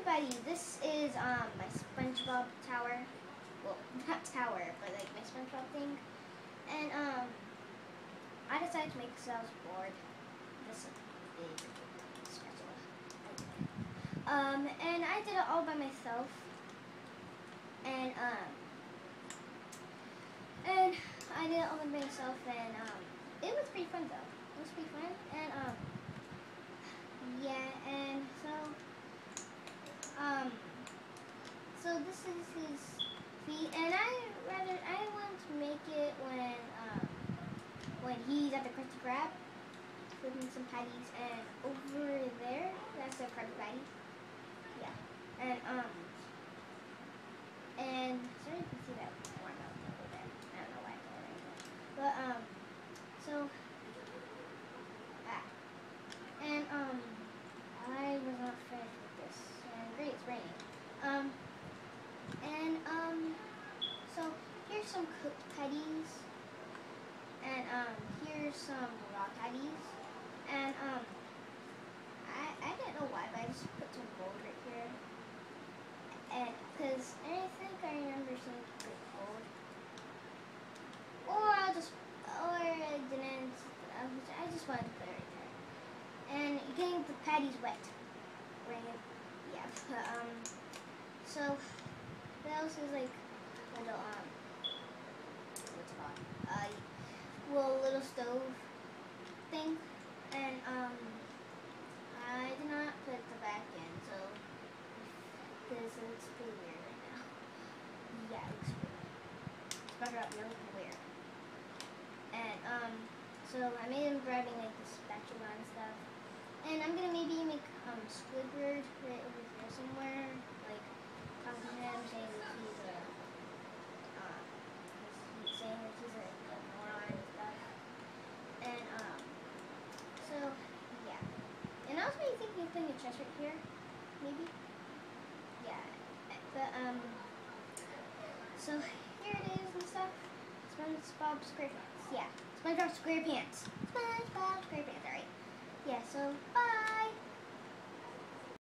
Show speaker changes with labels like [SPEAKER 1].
[SPEAKER 1] everybody, this is my SpongeBob tower. Well, not tower, but like my SpongeBob thing. And I decided to make this. I was bored. This big spatula. And I did it all by myself. And I did it all by myself, and it was pretty fun though. It was pretty fun, and yeah, and so this is his feet, and I want to make it when he's at the Krusty Krab, flipping some patties, and over there, that's a Krabby Patty. Yeah, and sorry you can see that watermelon over there. I don't know why it's over there, but so and I was not finished with this, and great, it's raining. So here's some cooked patties, and here's some raw patties, and I didn't know why, but I just put some gold right here, and because I think I remember seeing gold, or I didn't. I just wanted to put it right there, and getting the patties wet, right? Yeah, but so that else is like little what's it called? Little stove thing, and I did not put the back in, so because it looks pretty weird right now. Yeah, it looks weird. SpongeBob, you're looking weird. And so I made him grabbing like the spatula and stuff, and I'm gonna maybe make Squidward right over here somewhere, like talking to him, saying that he's a moron and stuff. And so yeah. And I was maybe thinking of putting a chest right here, maybe. Yeah. But so here it is and stuff. SpongeBob SquarePants. Yeah. SpongeBob SquarePants. SpongeBob SquarePants. Alright. Yeah. So bye.